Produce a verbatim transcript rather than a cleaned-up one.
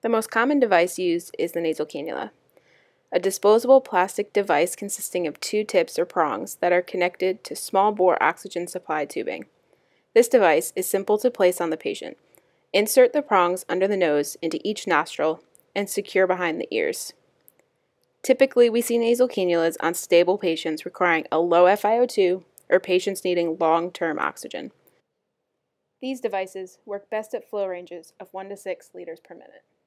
The most common device used is the nasal cannula, a disposable plastic device consisting of two tips or prongs that are connected to small bore oxygen supply tubing. This device is simple to place on the patient. Insert the prongs under the nose into each nostril and secure behind the ears. Typically, we see nasal cannulas on stable patients requiring a low F i O two or patients needing long-term oxygen. These devices work best at flow ranges of one to six liters per minute.